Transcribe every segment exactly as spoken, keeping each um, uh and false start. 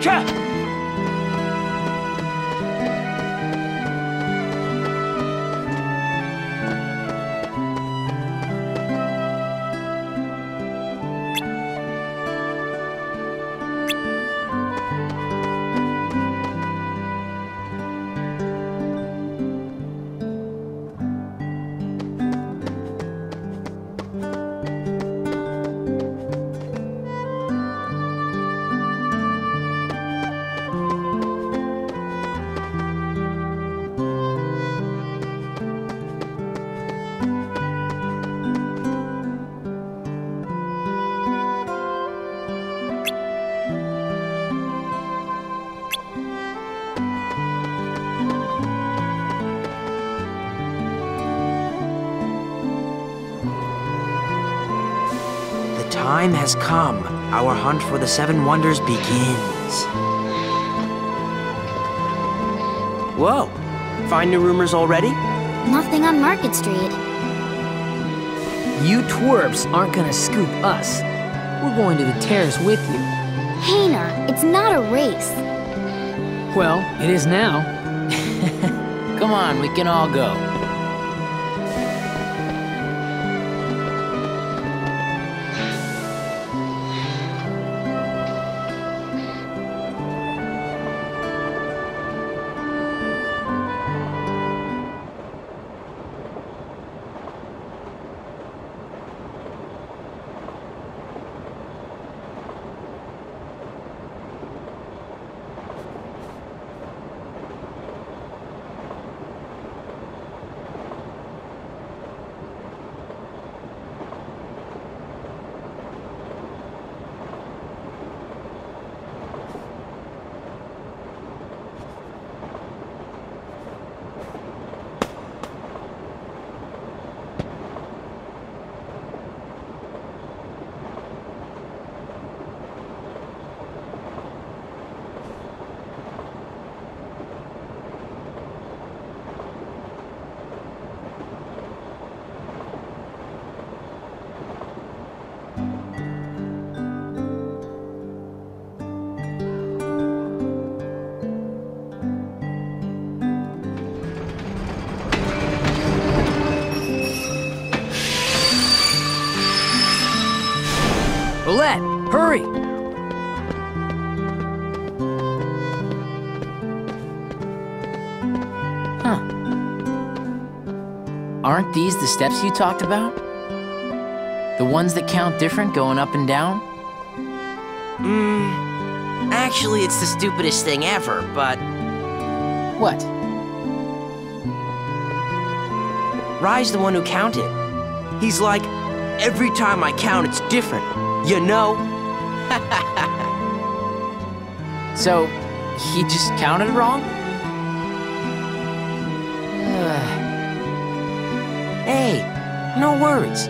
Time has come. Our hunt for the Seven Wonders begins. Whoa! Find new rumors already? Nothing on Market Street. You twerps aren't gonna scoop us. We're going to the terrace with you. Hayner, it's not a race. Well, it is now. Come on, we can all go. Roulette, hurry! Huh. Aren't these the steps you talked about? The ones that count different going up and down? Hmm. Actually, it's the stupidest thing ever, but... What? Rai's the one who counted. He's like, every time I count, it's different. You know? So, he just counted wrong? Hey, no worries.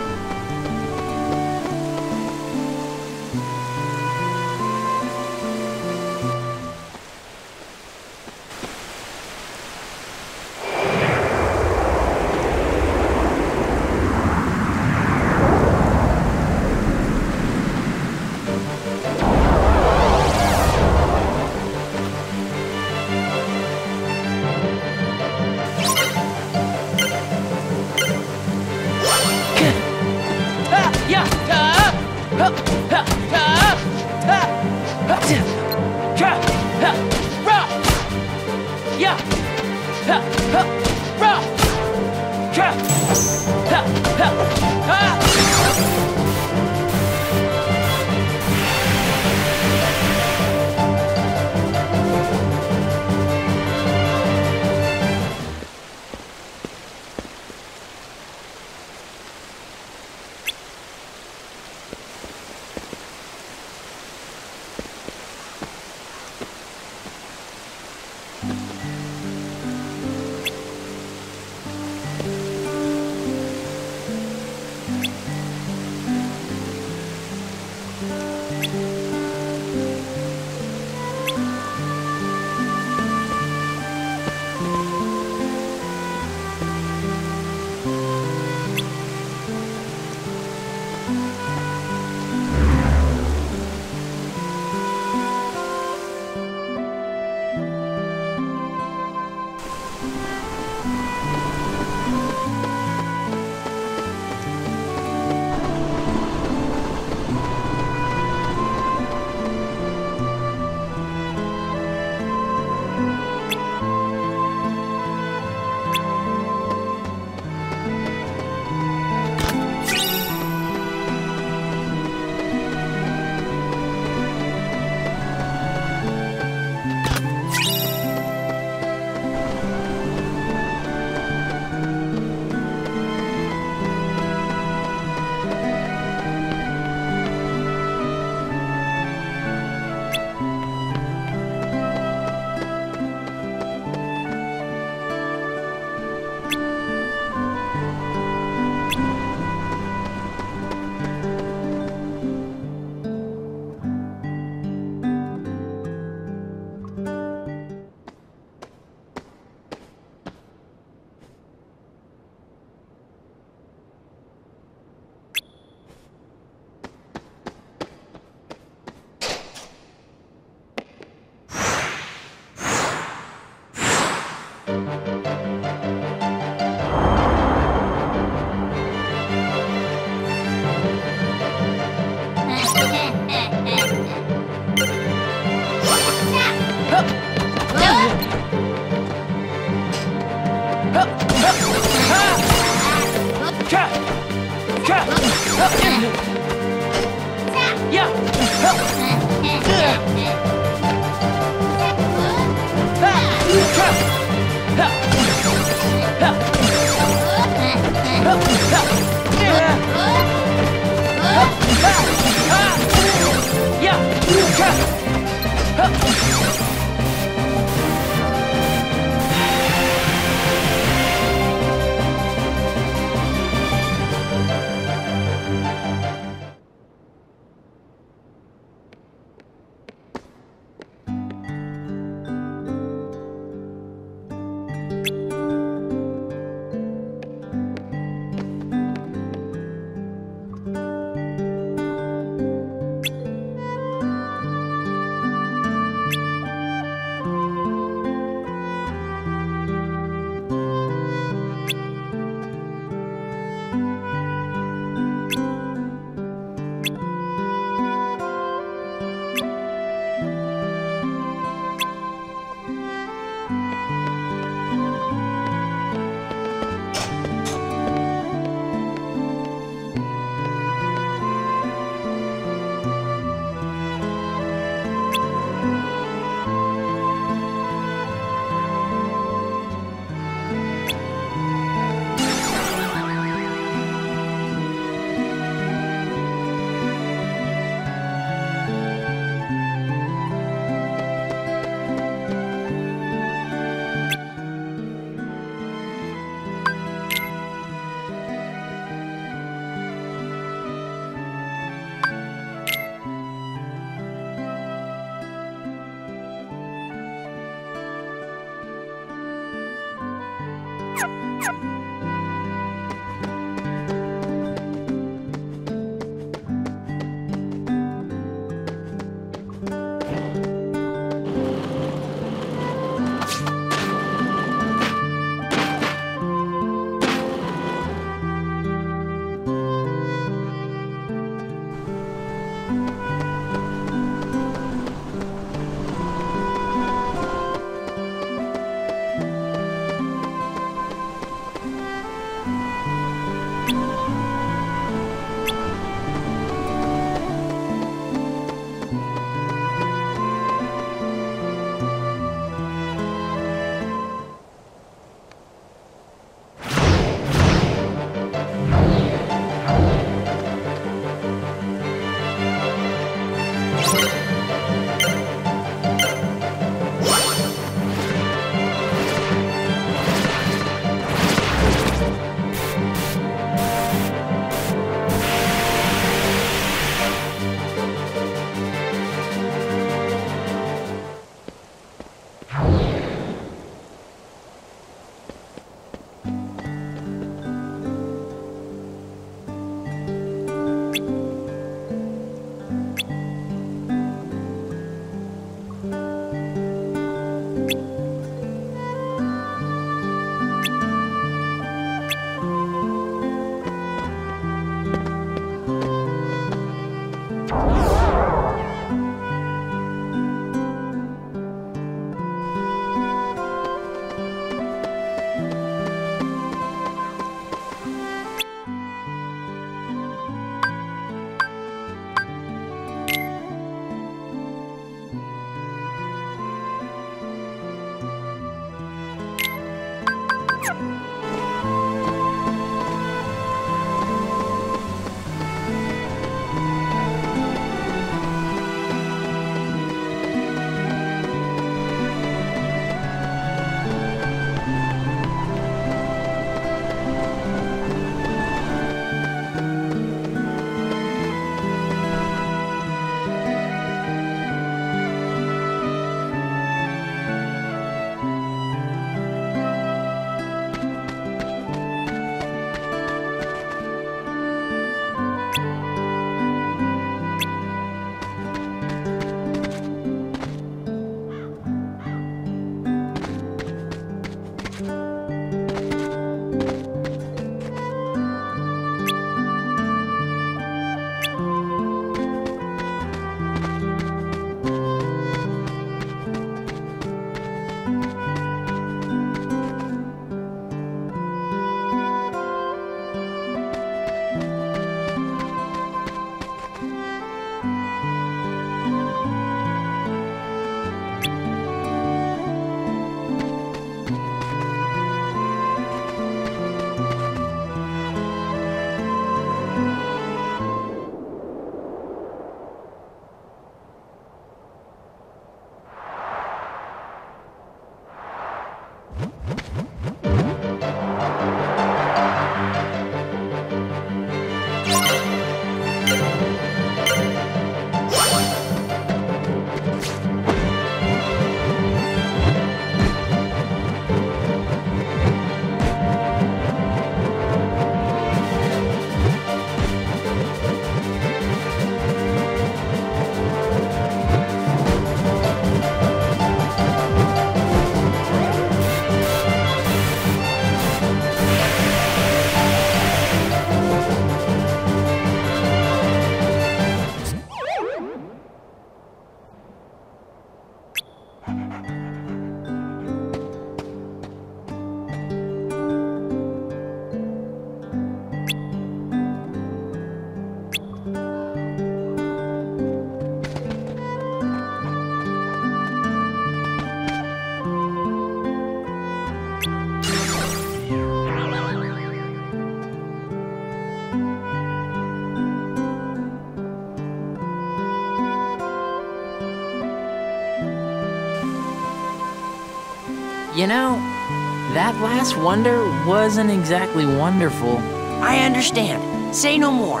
You know, that last wonder wasn't exactly wonderful. I understand. Say no more.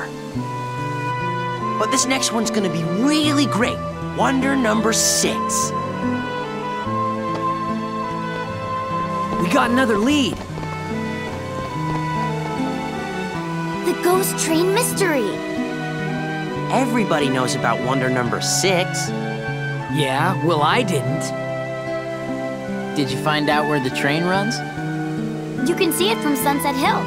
But this next one's gonna be really great. Wonder number six. We got another lead. The ghost train mystery. Everybody knows about wonder number six. Yeah, well, I didn't. Did you find out where the train runs? You can see it from Sunset Hill.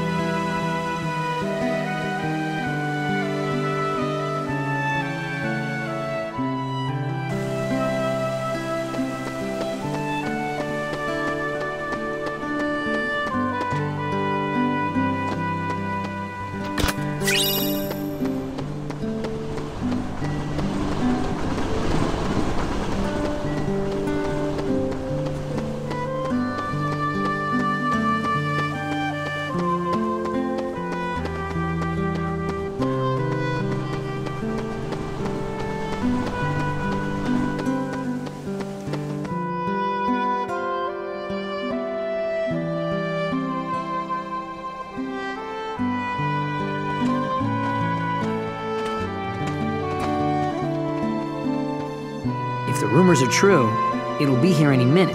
If the rumors are true, it'll be here any minute.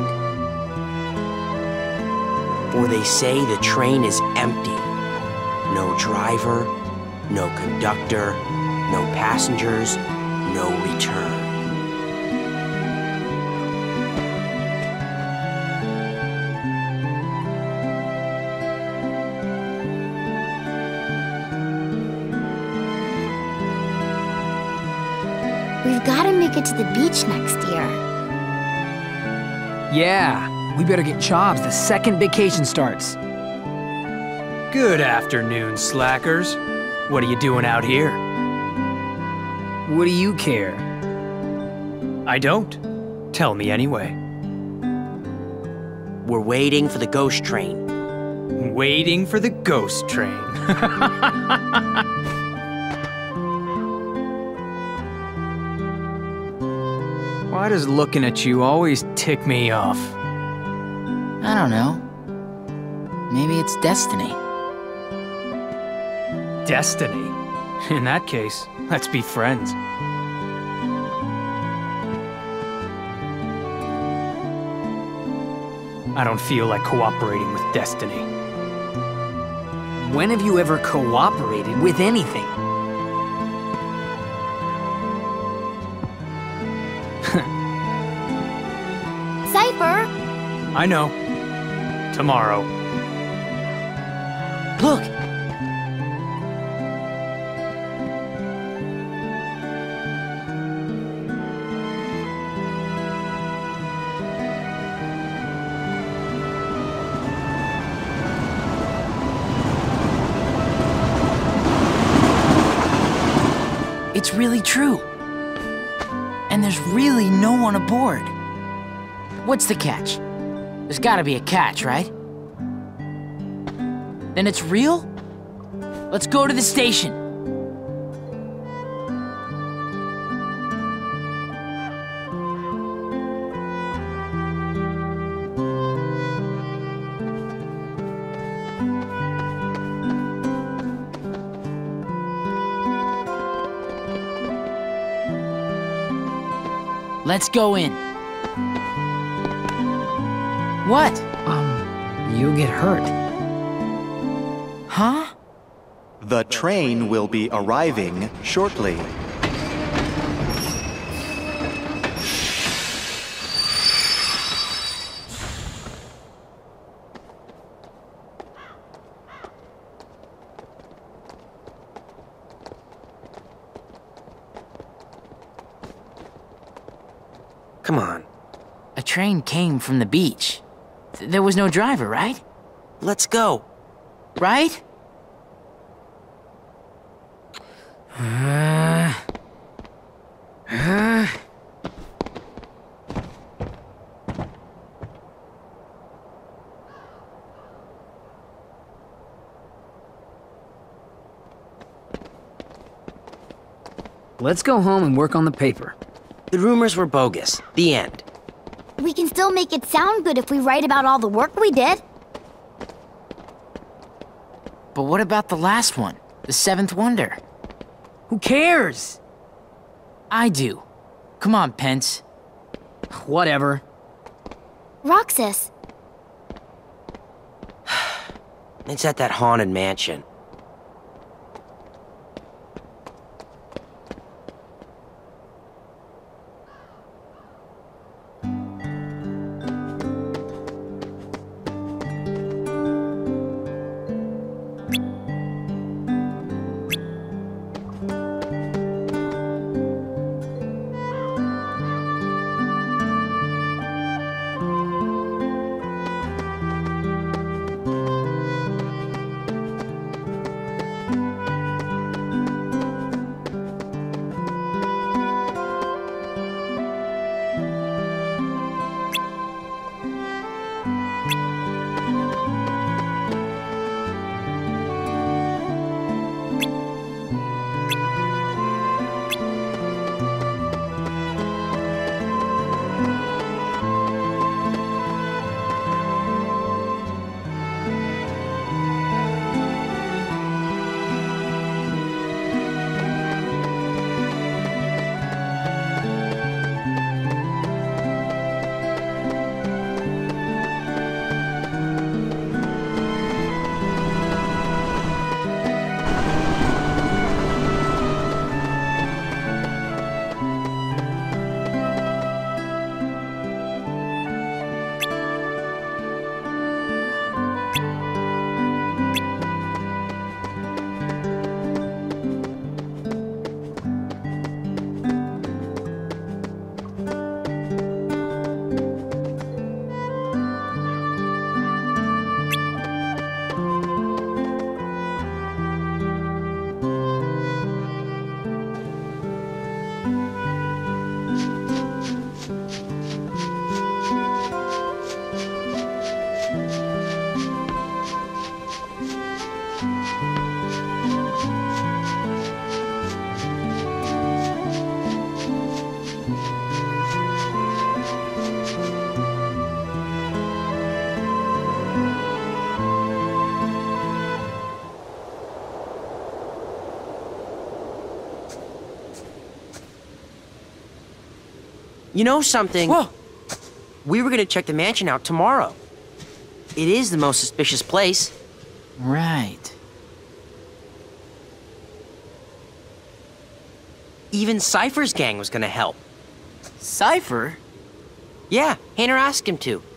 For they say the train is empty. No driver, no conductor, no passengers, no return. We've gotta make it to the beach next year. Yeah, we better get jobs the second vacation starts. Good afternoon, slackers. What are you doing out here? What do you care? I don't. Tell me anyway. We're waiting for the ghost train. Waiting for the ghost train. Why does looking at you always tick me off? I don't know. Maybe it's destiny. Destiny? In that case, let's be friends. I don't feel like cooperating with destiny. When have you ever cooperated with anything? Cypher! I know. Tomorrow. Look! It's really true. And there's really no one aboard. What's the catch? There's gotta be a catch, right? Then it's real? Let's go to the station. Let's go in. What? Um, you'll get hurt. Huh? The train will be arriving shortly. Come on. A train came from the beach. Th- there was no driver, right? Let's go. Right? Uh, uh. Let's go home and work on the paper. The rumors were bogus. The end. We can still make it sound good if we write about all the work we did. But what about the last one? The seventh wonder? Who cares? I do. Come on, Pence. Whatever. Roxas, It's at that haunted mansion. You know something? Whoa! We were gonna check the mansion out tomorrow. It is the most suspicious place. Right. Even Cypher's gang was gonna help. Cypher? Yeah, Hayner asked him to.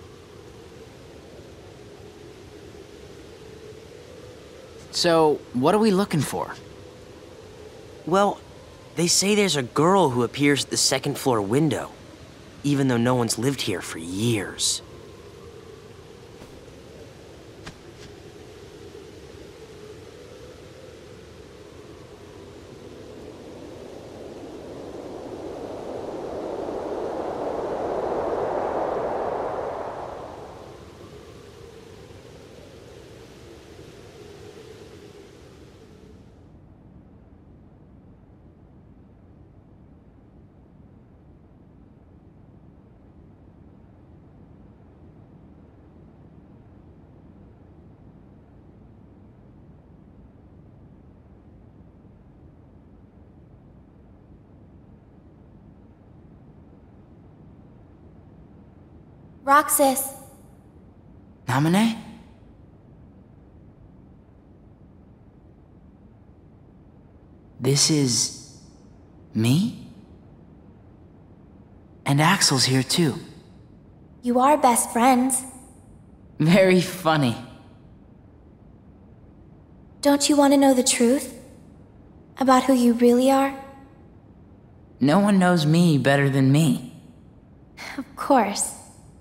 So, what are we looking for? Well, they say there's a girl who appears at the second floor window, even though no one's lived here for years. Roxas, Naminé? This is... me? And Axel's here too. you are best friends. Very funny. Don't you want to know the truth? About who you really are? No one knows me better than me. Of course.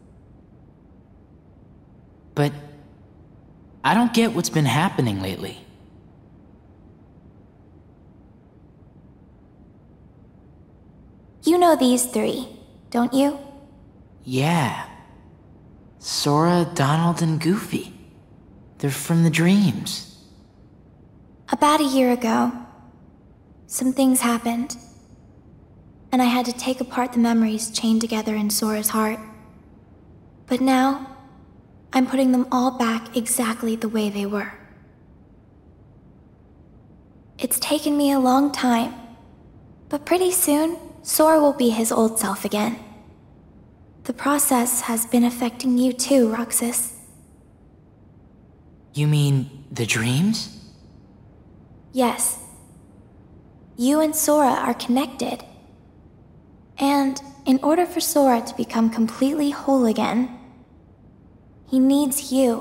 But I don't get what's been happening lately. You know these three, don't you? Yeah. Sora, Donald, and Goofy. They're from the dreams. About a year ago, some things happened. And I had to take apart the memories chained together in Sora's heart. But now, I'm putting them all back exactly the way they were. It's taken me a long time, but pretty soon, Sora will be his old self again. The process has been affecting you too, Roxas. You mean the dreams? Yes. You and Sora are connected. And in order for Sora to become completely whole again, he needs you.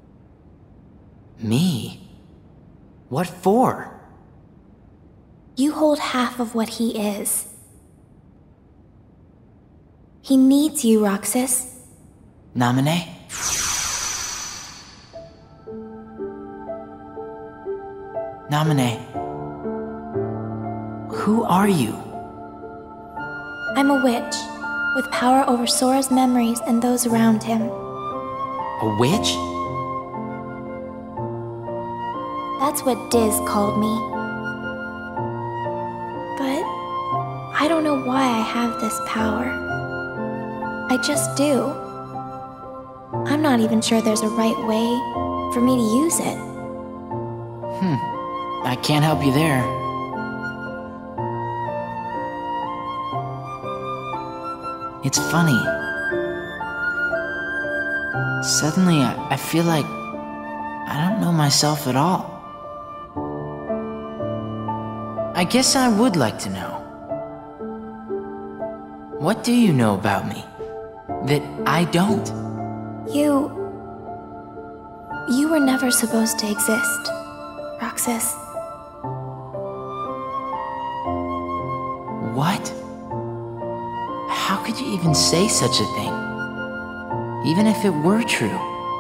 Me? What for? You hold half of what he is. He needs you, Roxas. Naminé? Naminé. Who are you? I'm a witch, with power over Sora's memories and those around him. A witch? That's what Diz called me. But I don't know why I have this power. I just do. I'm not even sure there's a right way for me to use it. Hmm. I can't help you there. It's funny. Suddenly, I, I feel like I don't know myself at all. I guess I would like to know. What do you know about me that I don't? You... You were never supposed to exist, Roxas. What? How could you even say such a thing? Even if it were true.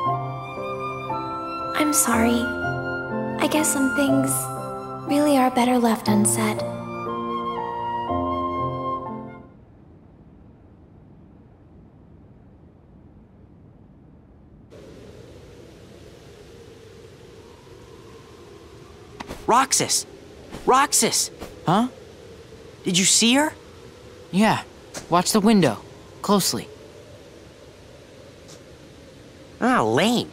I'm sorry. I guess some things really are better left unsaid. Roxas! Roxas! Huh? Did you see her? Yeah. Watch the window. Closely. Ah, lame.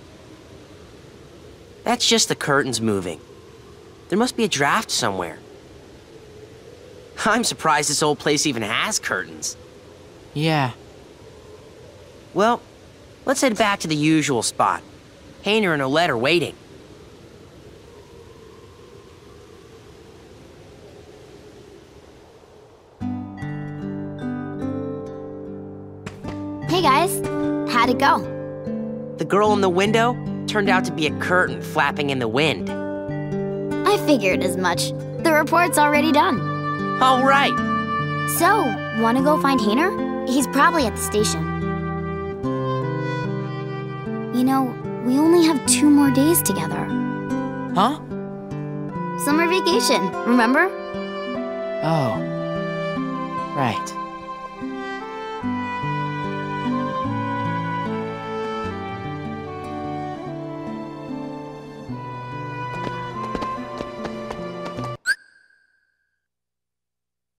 That's just the curtains moving. There must be a draft somewhere. I'm surprised this old place even has curtains. Yeah. Well, let's head back to the usual spot. Hayner and Olette are waiting. Hey guys, how'd it go? The girl in the window turned out to be a curtain flapping in the wind. I figured as much. The report's already done. All right. So, wanna go find Hayner? He's probably at the station. You know, we only have two more days together. Huh? Summer vacation, remember? Oh. Right.